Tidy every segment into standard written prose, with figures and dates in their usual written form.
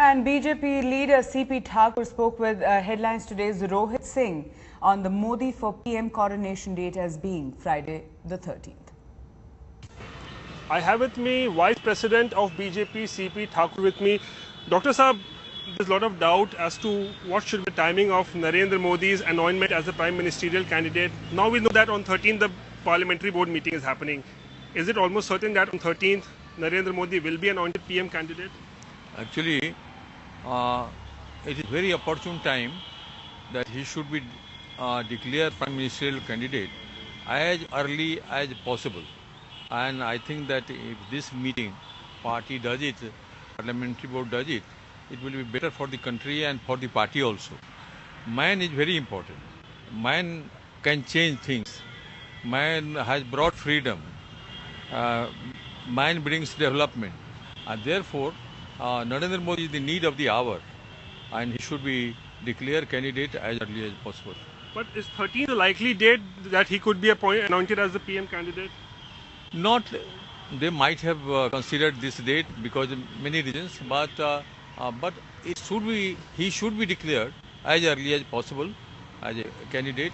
And BJP leader CP Thakur spoke with Headlines Today's Rohit Singh on the Modi for PM coronation date as being Friday the 13th. I have with me Vice President of BJP CP Thakur with me. Dr. Saab, there's a lot of doubt as to what should be the timing of Narendra Modi's anointment as the Prime Ministerial candidate. Now we know that on 13th the Parliamentary Board meeting is happening. Is it almost certain that on 13th Narendra Modi will be anointed PM candidate? Actually, it is very opportune time that he should be declared Prime Ministerial candidate as early as possible. And I think that if this meeting, party does it, Parliamentary Board does it, it will be better for the country and for the party also. Man is very important. Man can change things. Man has brought freedom. Man brings development. And therefore, Narendra Modi is the need of the hour, and he should be declared candidate as early as possible. But is 13th a likely date that he could be anointed as the PM candidate? Not, they might have considered this date because of many reasons, but it should be, he should be declared as early as possible as a candidate.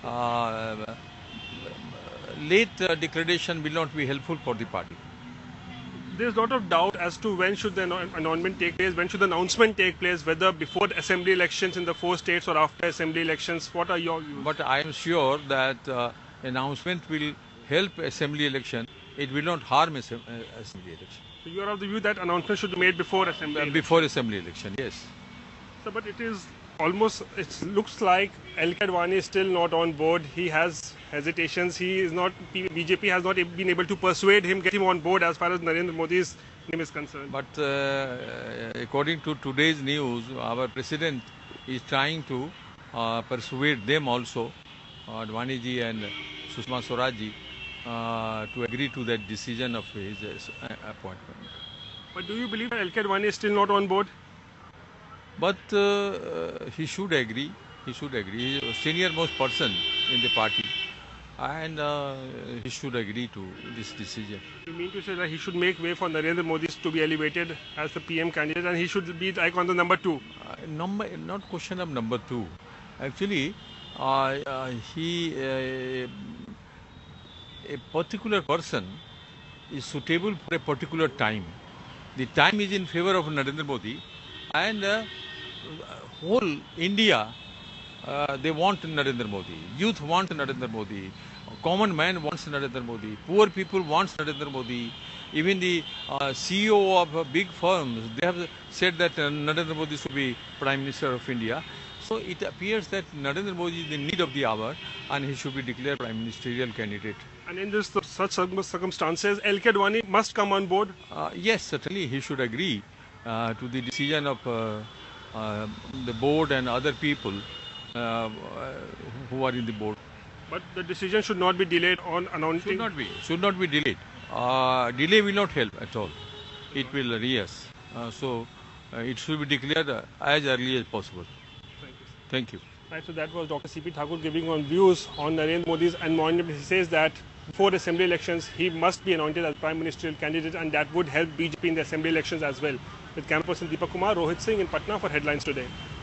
Late declaration will not be helpful for the party. There's a lot of doubt as to when should the anointment take place, when should the announcement take place, whether before the assembly elections in the 4 states or after assembly elections. What are your views? But I am sure that announcement will help assembly election. It will not harm assembly election. So you are of the view that announcement should be made before assembly Before assembly election, yes. So, but it is almost, it looks like L.K. Advani is still not on board. He has hesitations. He is not, BJP has not been able to persuade him, get him on board as far as Narendra Modi's name is concerned. But according to today's news, our president is trying to persuade them also, Advani ji and Sushma Swaraj ji, to agree to that decision of his appointment. But do you believe that L.K. Advani is still not on board? But he should agree. He should agree. He is a senior most person in the party, and he should agree to this decision. You mean to say that he should make way for Narendra Modi to be elevated as the PM candidate, and he should be like on the number 2? Not question of number 2. Actually, a particular person is suitable for a particular time. The time is in favor of Narendra Modi, and whole India, they want Narendra Modi. Youth want Narendra Modi. Common man wants Narendra Modi. Poor people wants Narendra Modi. Even the CEO of big firms, they have said that Narendra Modi should be Prime Minister of India. So it appears that Narendra Modi is the need of the hour, and he should be declared Prime Ministerial candidate. And in such circumstances, L.K. Advani must come on board? Yes, certainly he should agree to the decision of the board and other people who are in the board. But the decision should not be delayed on announcing? Should not be delayed. Delay will not help at all. It will reverse. So it should be declared as early as possible. Thank you. Right, so that was Dr. CP Thakur giving on views on Narendra Modi's anointment. He says that before assembly elections, he must be anointed as Prime Ministerial candidate, and that would help BJP in the assembly elections as well. With camera person Deepak Kumar, Rohit Singh in Patna for Headlines Today.